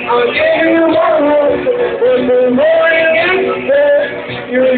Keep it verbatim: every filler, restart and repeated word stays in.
I'll give you one more in the morning.